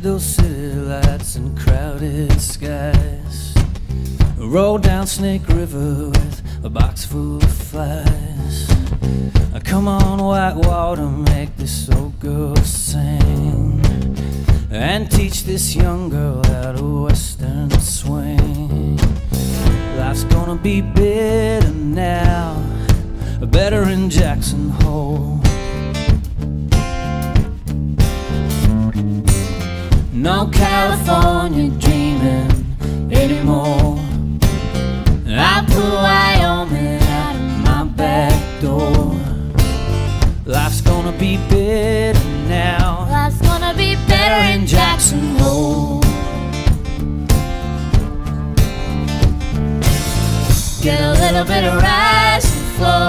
those city lights and crowded skies. Roll down Snake River with a box full of flies. Come on, Whitewater, make this old girl sing, and teach this young girl how to western swing. Life's gonna be better now, better in Jackson Hole. No California dreaming anymore. I put Wyoming out of my back door. Life's gonna be better now. Life's gonna be better in Jackson Hole. Get a little bit of rise and flow.